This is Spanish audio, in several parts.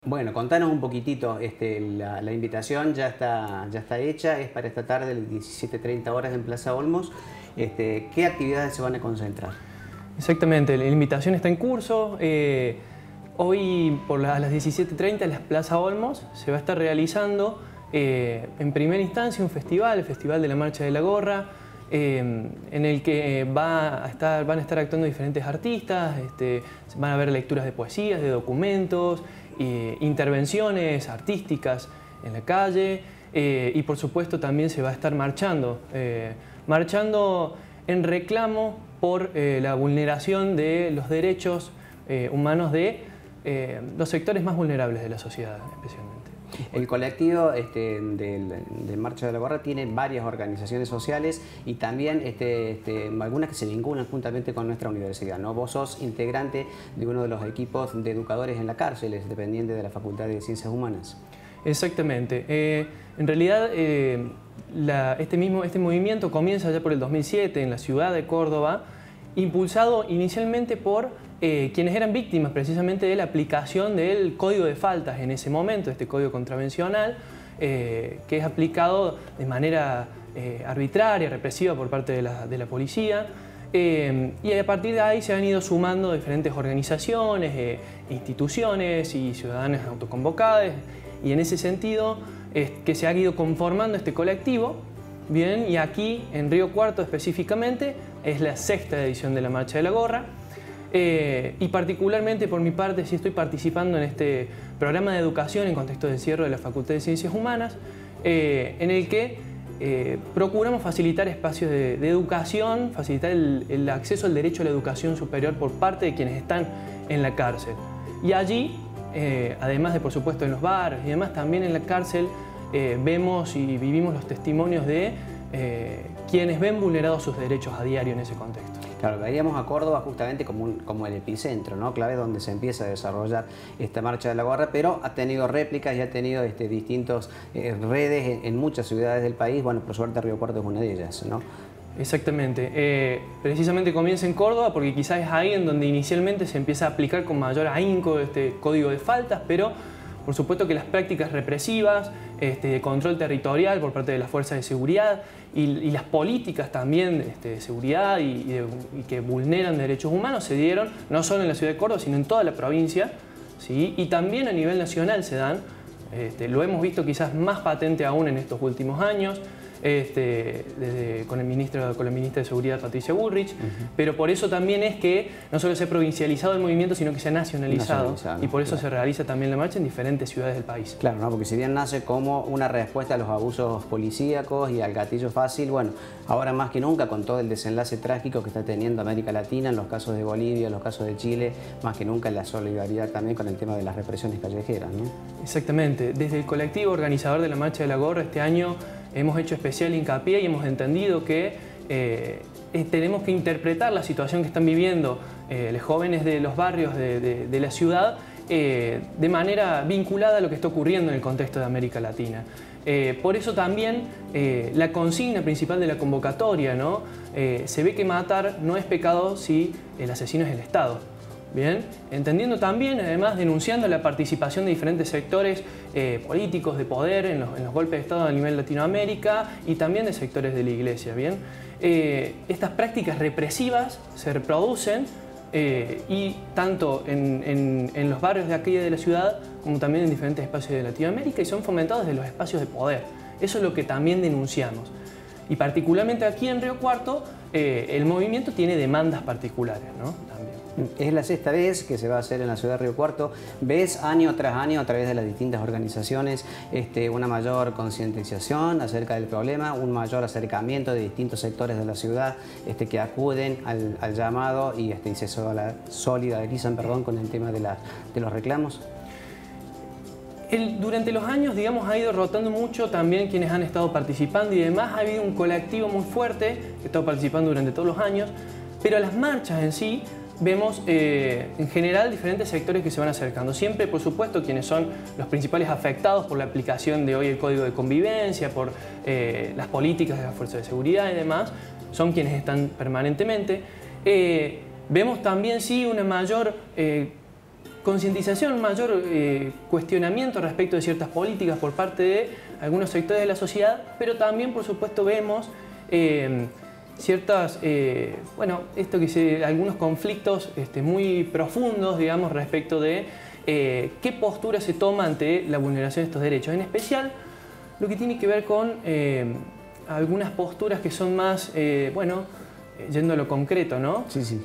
Bueno, contanos un poquitito, la invitación ya está hecha, es para esta tarde, 17:30 horas en Plaza Olmos. ¿Qué actividades se van a concentrar? Exactamente, la invitación está en curso. Hoy a las 17:30 en la Plaza Olmos se va a estar realizando en primera instancia un festival, el Festival de la Marcha de la Gorra, en el que van a estar actuando diferentes artistas, van a haber lecturas de poesías, de documentos, intervenciones artísticas en la calle y por supuesto también se va a estar marchando en reclamo por la vulneración de los derechos humanos de los sectores más vulnerables de la sociedad especialmente. El colectivo de Marcha de la Gorra tiene varias organizaciones sociales y también algunas que se vinculan juntamente con nuestra universidad, ¿no? Vos sos integrante de uno de los equipos de educadores en la cárcel, es dependiente de la Facultad de Ciencias Humanas. Exactamente. En realidad, este movimiento comienza ya por el 2007 en la ciudad de Córdoba, impulsado inicialmente por quienes eran víctimas precisamente de la aplicación del código de faltas en ese momento, este código contravencional, que es aplicado de manera arbitraria, represiva por parte de la policía. Y a partir de ahí se han ido sumando diferentes organizaciones, instituciones y ciudadanas autoconvocadas. Y en ese sentido es que se ha ido conformando este colectivo. Bien, y aquí en Río Cuarto específicamente es la 6ª edición de la Marcha de la Gorra. Y particularmente por mi parte sí estoy participando en este programa de educación en contexto de encierro de la Facultad de Ciencias Humanas, en el que procuramos facilitar espacios de educación, facilitar el acceso al derecho a la educación superior por parte de quienes están en la cárcel. Y allí, además de por supuesto en los bares y demás, también en la cárcel vemos y vivimos los testimonios de quienes ven vulnerados sus derechos a diario en ese contexto. Claro, veíamos a Córdoba justamente como el epicentro, ¿no? Clave donde se empieza a desarrollar esta Marcha de la Gorra, pero ha tenido réplicas y ha tenido distintas redes en muchas ciudades del país. Bueno, por suerte Río Cuarto es una de ellas, ¿no? Exactamente. Precisamente comienza en Córdoba porque quizás es ahí en donde inicialmente se empieza a aplicar con mayor ahínco este código de faltas, pero por supuesto que las prácticas represivas, de control territorial por parte de las fuerzas de seguridad y las políticas también de seguridad y que vulneran derechos humanos se dieron no solo en la ciudad de Córdoba, sino en toda la provincia, ¿sí? Y también a nivel nacional se dan. Lo hemos visto quizás más patente aún en estos últimos años, con la ministra de Seguridad, Patricia Bullrich, pero por eso también es que no solo se ha provincializado el movimiento, sino que se ha nacionalizado y por eso se realiza también la marcha en diferentes ciudades del país. Claro, ¿no? Porque si bien nace como una respuesta a los abusos policíacos y al gatillo fácil, bueno, ahora más que nunca con todo el desenlace trágico que está teniendo América Latina, en los casos de Bolivia, en los casos de Chile, más que nunca la solidaridad también con el tema de las represiones callejeras, ¿no? Exactamente. Desde el colectivo organizador de la Marcha de la Gorra este año hemos hecho especial hincapié y hemos entendido que tenemos que interpretar la situación que están viviendo los jóvenes de los barrios de la ciudad de manera vinculada a lo que está ocurriendo en el contexto de América Latina. Por eso también la consigna principal de la convocatoria, ¿no? Se ve que matar no es pecado si el asesino es el Estado. Bien, entendiendo también, además, denunciando la participación de diferentes sectores políticos de poder en los golpes de Estado a nivel Latinoamérica y también de sectores de la Iglesia. Bien, estas prácticas represivas se reproducen y tanto en los barrios de aquí de la ciudad como también en diferentes espacios de Latinoamérica y son fomentados desde los espacios de poder. Eso es lo que también denunciamos. Y particularmente aquí en Río Cuarto, el movimiento tiene demandas particulares, ¿no? También. Es la 6ª vez que se va a hacer en la ciudad de Río Cuarto. ¿Ves año tras año a través de las distintas organizaciones una mayor concientización acerca del problema, un mayor acercamiento de distintos sectores de la ciudad que acuden al llamado y se solidarizan con el tema de los reclamos? Durante los años, digamos, ha ido rotando mucho también quienes han estado participando y demás. Ha habido un colectivo muy fuerte que ha estado participando durante todos los años, pero las marchas en sí vemos en general diferentes sectores que se van acercando. Siempre, por supuesto, quienes son los principales afectados por la aplicación de hoy el Código de Convivencia, por las políticas de las fuerzas de seguridad y demás, son quienes están permanentemente. Vemos también, sí, una mayor concientización, mayor cuestionamiento respecto de ciertas políticas por parte de algunos sectores de la sociedad, pero también, por supuesto, vemos ciertas, algunos conflictos muy profundos, digamos, respecto de qué postura se toma ante la vulneración de estos derechos. En especial, lo que tiene que ver con algunas posturas que son más, yendo a lo concreto, ¿no? Sí, sí.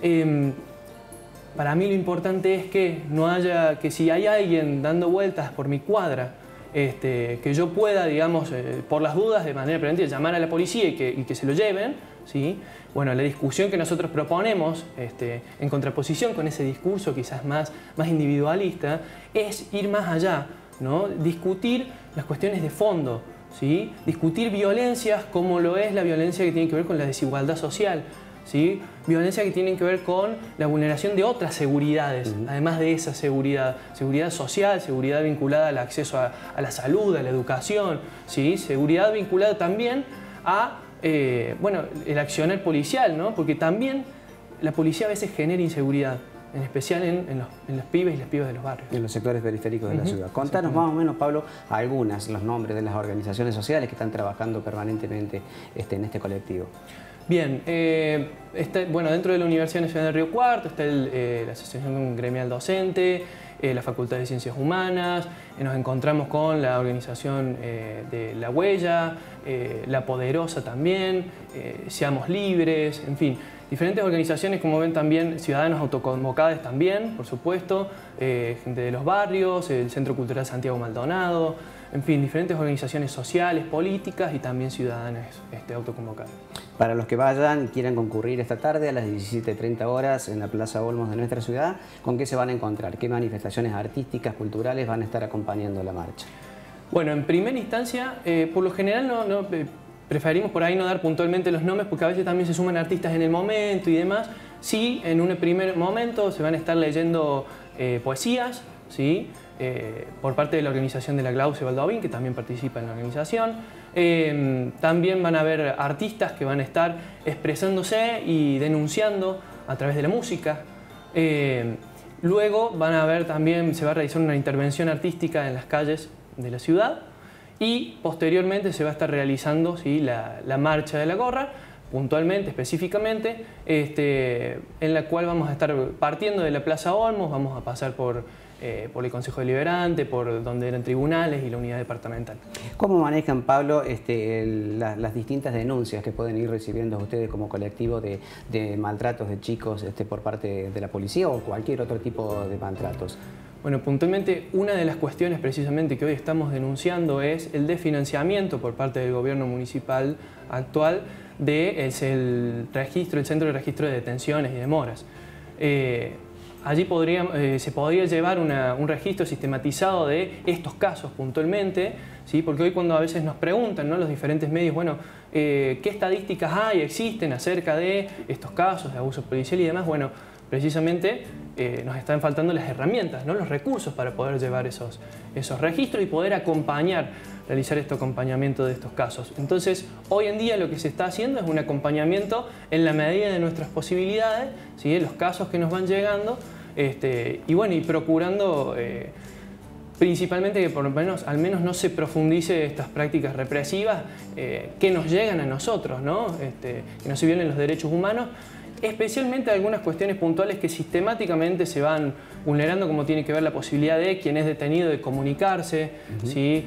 Para mí lo importante es que no haya, que si hay alguien dando vueltas por mi cuadra, que yo pueda, digamos, por las dudas, de manera preventiva, llamar a la policía y que se lo lleven, ¿sí? Bueno, la discusión que nosotros proponemos, en contraposición con ese discurso quizás más individualista, es ir más allá, ¿no? Discutir las cuestiones de fondo, ¿sí? Discutir violencias como lo es la violencia que tiene que ver con la desigualdad social, ¿sí? Violencia que tienen que ver con la vulneración de otras seguridades, además de esa seguridad social, seguridad vinculada al acceso a la salud, a la educación, ¿sí? Seguridad vinculada también a el accionar policial, ¿no? Porque también la policía a veces genera inseguridad, en especial en los pibes y las pibas de los barrios. En los sectores periféricos de la ciudad. Contanos más o menos, Pablo, los nombres de las organizaciones sociales que están trabajando permanentemente en este colectivo. Bien, dentro de la Universidad Nacional de Río Cuarto está la Asociación Gremial Docente, la Facultad de Ciencias Humanas, nos encontramos con la organización de La Huella, La Poderosa también, Seamos Libres, en fin, diferentes organizaciones, como ven también, ciudadanos autoconvocados también, por supuesto, gente de los barrios, el Centro Cultural Santiago Maldonado, en fin, diferentes organizaciones sociales, políticas y también ciudadanas autoconvocadas. Para los que vayan y quieran concurrir esta tarde a las 17:30 horas en la Plaza Olmos de nuestra ciudad, ¿con qué se van a encontrar? ¿Qué manifestaciones artísticas, culturales van a estar acompañando la marcha? Bueno, en primera instancia, por lo general preferimos por ahí no dar puntualmente los nombres porque a veces también se suman artistas en el momento y demás. Sí, en un primer momento se van a estar leyendo poesías, ¿sí? Por parte de la organización de la Glauce Baldovín, que también participa en la organización. También van a haber artistas que van a estar expresándose y denunciando a través de la música. Luego se va a realizar una intervención artística en las calles de la ciudad y posteriormente se va a estar realizando, ¿sí?, la marcha de la gorra, puntualmente, específicamente, en la cual vamos a estar partiendo de la Plaza Olmos, vamos a pasar por el Consejo Deliberante, por donde eran tribunales y la unidad departamental. ¿Cómo manejan, Pablo, las distintas denuncias que pueden ir recibiendo ustedes como colectivo de maltratos de chicos por parte de la policía o cualquier otro tipo de maltratos? Bueno, puntualmente una de las cuestiones precisamente que hoy estamos denunciando es el desfinanciamiento por parte del gobierno municipal actual del Centro de Registro de Detenciones y Demoras. Allí se podría llevar un registro sistematizado de estos casos puntualmente, ¿sí? Porque hoy cuando a veces nos preguntan, ¿no?, los diferentes medios, bueno, ¿qué estadísticas existen acerca de estos casos de abuso policial y demás? Bueno, precisamente nos están faltando las herramientas, ¿no?, los recursos para poder llevar esos registros y poder realizar este acompañamiento de estos casos. Entonces, hoy en día lo que se está haciendo es un acompañamiento en la medida de nuestras posibilidades, ¿sí?, de los casos que nos van llegando, y procurando principalmente que al menos no se profundice estas prácticas represivas que nos llegan a nosotros, ¿no? Que no se violen los derechos humanos, especialmente algunas cuestiones puntuales que sistemáticamente se van vulnerando, como tiene que ver la posibilidad de quien es detenido de comunicarse, ¿sí?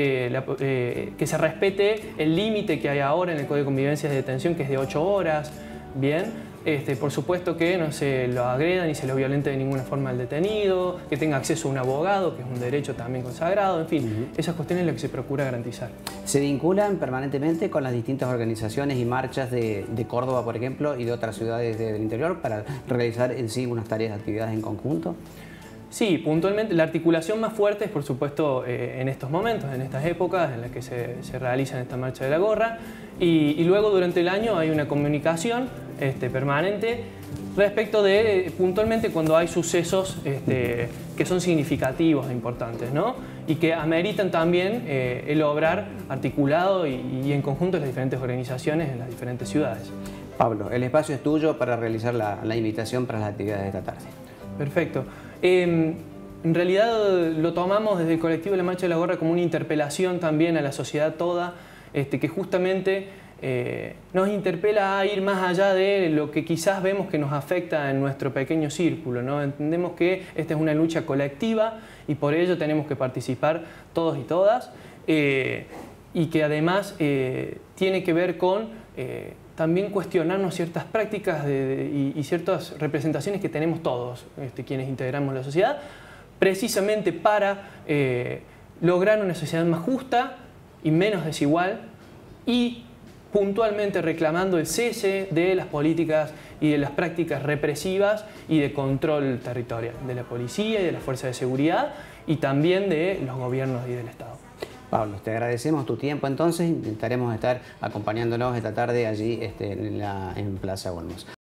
Que se respete el límite que hay ahora en el Código de Convivencia de Detención, que es de 8 horas, ¿bien? Por supuesto que no se lo agreda ni se lo violente de ninguna forma al detenido, que tenga acceso a un abogado, que es un derecho también consagrado, en fin, esas cuestiones es lo que se procura garantizar. ¿Se vinculan permanentemente con las distintas organizaciones y marchas de Córdoba, por ejemplo, y de otras ciudades del interior para realizar en sí unas tareas, actividades en conjunto? Sí, puntualmente la articulación más fuerte es, por supuesto, en estos momentos, en estas épocas en las que se realiza esta marcha de la gorra, y luego durante el año hay una comunicación permanente respecto de, puntualmente, cuando hay sucesos que son significativos e importantes, ¿no? Y que ameritan también el obrar articulado y en conjunto de las diferentes organizaciones en las diferentes ciudades. Pablo, el espacio es tuyo para realizar la invitación para las actividades de esta tarde. Perfecto. En realidad lo tomamos desde el colectivo de la Marcha de la Gorra como una interpelación también a la sociedad toda, que justamente nos interpela a ir más allá de lo que quizás vemos que nos afecta en nuestro pequeño círculo, ¿no? Entendemos que esta es una lucha colectiva y por ello tenemos que participar todos y todas, y que además tiene que ver con también cuestionarnos ciertas prácticas y ciertas representaciones que tenemos todos, quienes integramos la sociedad, precisamente para lograr una sociedad más justa y menos desigual, y puntualmente reclamando el cese de las políticas y de las prácticas represivas y de control territorial de la policía y de las fuerzas de seguridad y también de los gobiernos y del Estado. Pablo, te agradecemos tu tiempo entonces, intentaremos estar acompañándonos esta tarde allí en Plaza Olmos.